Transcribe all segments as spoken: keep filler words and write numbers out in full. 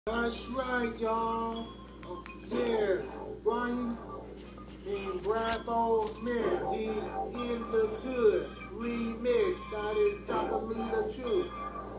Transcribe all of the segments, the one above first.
That's right, y'all. Oh, yes, Bryan and Boatman, he in the hood remix. That is exactly the truth.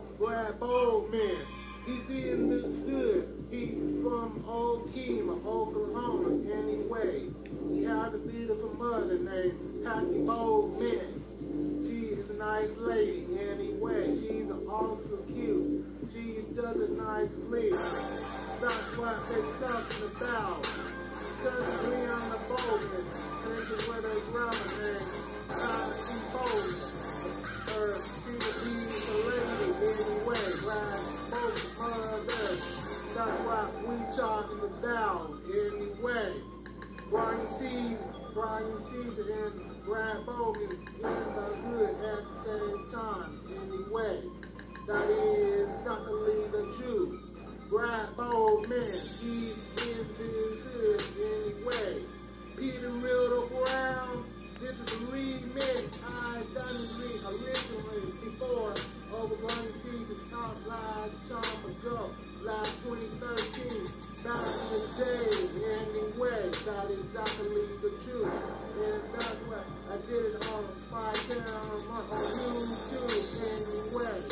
Boatman, he's in this hood. He's from Oklahoma, Oklahoma. Anyway, he had a beautiful mother named Patty Boatman. She is a nice lady. Anyway, she's also cute. She does a nice live. That's what they're talking about. Because we on the Boatman, this is where they grandma name, Patty Boatman. Or she would be the lady anyway, right? Boatman, mother. That's what we talking about anyway. Bryan C. Bryan Ceasar and Bryan Boatman in the hood at the same time anyway. That is not to leave the truth. Bryan Boatman, he's in this hood anyway. Peter Riddle Brown, this is a remix. I done it originally before over Bryan Ceasar's top last time ago, last twenty thirteen. Back in the day anyway. That is exactly the truth. And that's what I did it on Spy Town on YouTube anyway.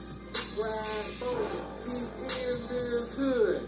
Bryan Boatman, he's in this hood.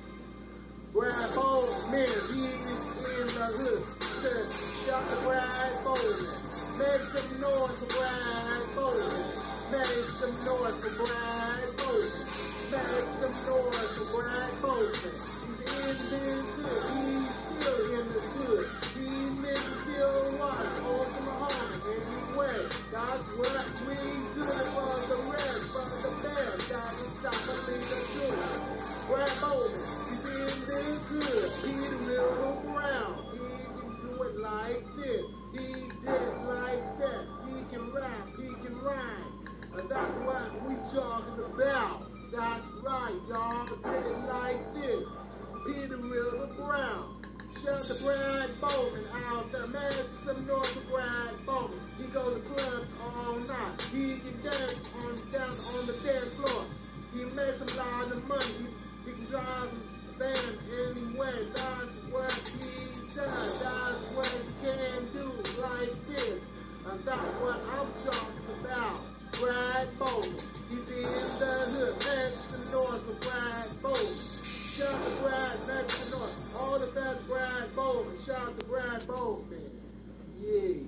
Bryan Boatman, he's in the hood. Shout to Bryan Boatman. Make some noise for Bryan Boatman. Make some noise for Bryan Boatman. Make some noise for Bryan Boatman. He's in this hood. He's still in this hood. He niggas still watch Oklahoma anyway. That's what we do for the rest, for the band. That is exactly the truth. Bryan Boatman, he's in this hood. Peter Riddle Brown, he can do it like this. He did it like that. He can rap, he can rhyme. And that's what we talking about. That's right, y'all. Did it like this. Peter Riddle Brown. Shout to Bryan Boatman out there. Make some noise for Bryan Boatman. He goes to clubs all night. He can dance on down on the dance floor. He makes a lot of money. He, he can drive a van anyway. That's what he does. That's what he can do like this. And that's what I'm talking about. Bryan Boatman. He's in the hood. Make some noise for Bryan Boatman. Shout to Bryan, make some noise. All the best Bryan Boatman. Shout to Bryan Boatman. Yeah.